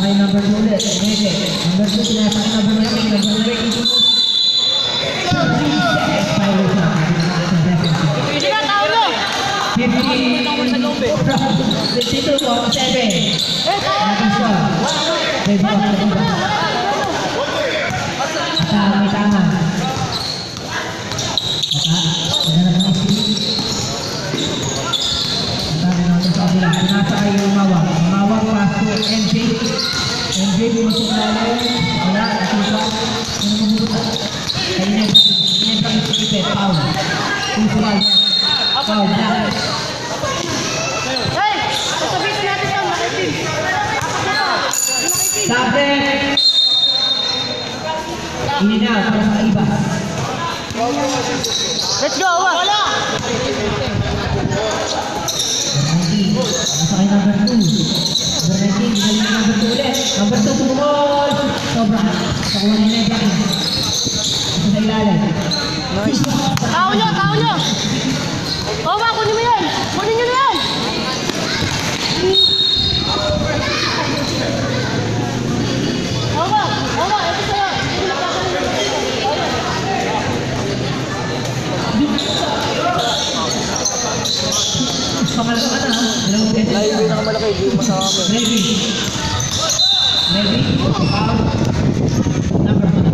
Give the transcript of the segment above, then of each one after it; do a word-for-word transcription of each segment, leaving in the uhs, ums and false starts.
kay number two ulit. Mede. Number two, pinasa kay number one. Number one, Ricky. Hindi na tao nyo! fifty-two forty-seven. Eh, tao nyo! Tama, may tama. Pinasa kayo umawag. Umawag pass to M J. M J, bumusok namin. Wala, nasusa. Ano mabubuta? Kayo na yung pag-isipit. Foul. Usual. Foul. Hey! Sasabihin natin ito, makitin. Sabi! Ini na, para sa iba. Let's go, Awa! Wala! Nasa kay number two. Number nineteen, galing na number two ulit. Number two, tumukol! Sobra. Nakuha niya na yung black. Ito sa ilalim. Tao nyo! Tao nyo! Awa, kunin mo yan! Kunin nyo na yan! Awa! Awa! Ito sa'yo! Pangalawa ka na, ha? Dalawang beses. Layo yung pinakamalaki, hindi mo masama kami. Ready. Ready. Foul. Number two.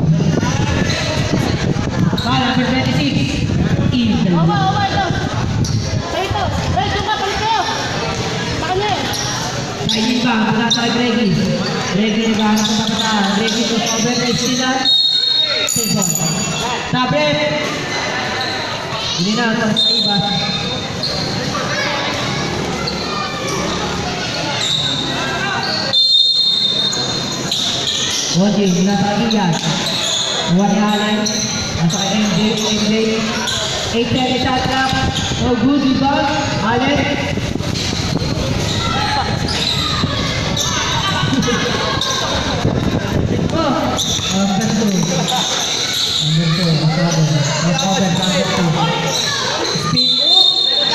Foul, number twenty-six. In. Awa! Awa! Ito! Sa'yo ito! Eh, doon ka! Palit kayo! Sa kanya eh! Kainin ba? Mula sa kay Greggy. Greggy, naghahanap ng kapitan. Greggy to cover na sila. Season. Tablet. Hindi na, para sa iba. Wadi, mula sa kay Ian. Wadi Allen. Nasa kay M J. M J. eight ten shot clock. No good, rebound. Allen. Oh, number two. Number two, masyado. No cover, number two. Speed up.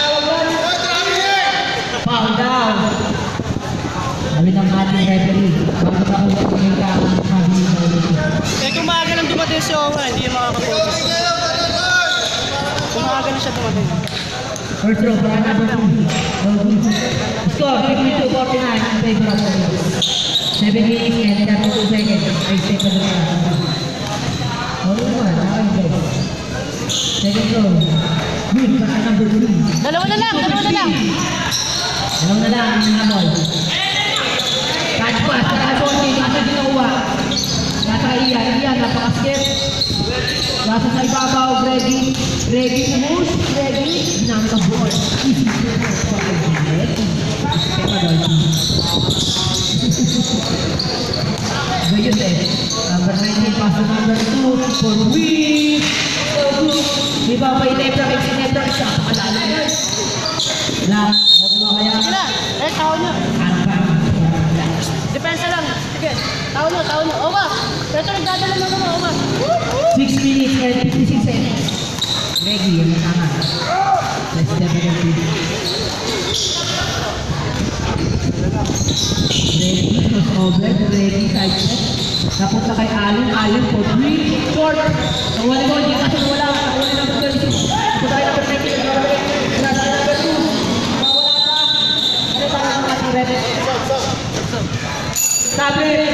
Foul down. Sabi ng ating referee, bakit ako kumita ang sabi ng ulit? Eh, kung maaga lang dumating si Owa, hindi yung makakapokus. Kung maaga na siya dumating. First throw para number two. No good. Score, fifty-two forty-nine in favor of the Bulls. seven minutes and thirty-two seconds. I stay for the round. All in one, now in play. Second throw. Good para number three. Dalawa na lang! Dalawa na lang! Dalawa na lang ang habol. Catch pass, naka-sorting, nasa ginawa. Nasa Ian, Ian, napakaskip. Nasa sa ibabaw, ready. Ready to push, ready. Ginamit ang ball. Easy to push. Gayun eh. Number nineteen, pass to number two. For three. So good. Di ba may Nebra, may Nebra siya. Pakalala yun. Lang. Huwag kaya. Sila! Eh, tao nyo! Depensa lang! Sige! Tao nyo! Tao nyo! Awa! Pero ito nagdadala na naman! Awa! six minutes and fifty-six seconds. Reggie, yung tama. Let's definitely. Reggie, cross over. Reggie, side step. Napunta kay Allen. Allen for three. Short. Nawala ko. Hindi kasi nawala. Nawala na number thirty-six. Napunta kay number nineteen. Nasa number two. Nawala pa. Ano tayo ng ating red? Sabi.